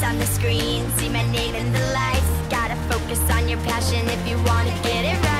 on the screen, see my name in the lights. Gotta focus on your passion if you wanna get it right.